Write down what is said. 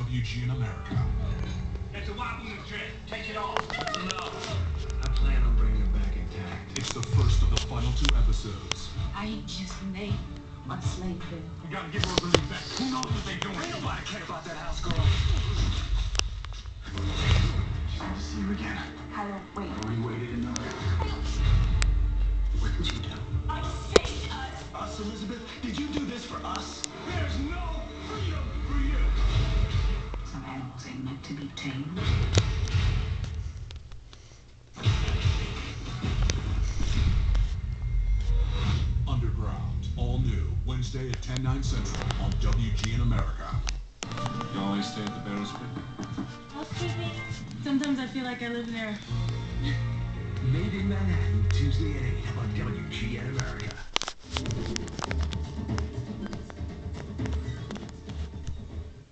WGN America. That's a wobbly dress. Take it off. No. I plan on bringing it back intact. It's the first of the final 2 episodes. I ain't just a name on Slaveville. We gotta give Rosalie back. Who knows what they doing? Ain't nobody care about that house girl. Glad to see you again. I won't wait. Or you waited enough. What did you do? I saved us. Us, Elizabeth? Did you do this for us? There's no freedom for you. Some animals ain't meant to be tamed. Underground, all new, Wednesday at 10/9 Central on WGN America. You always stay at the Barrels Pit? Excuse me. Sometimes I feel like I live there. Made in Manhattan, Tuesday at 8 on WGN America.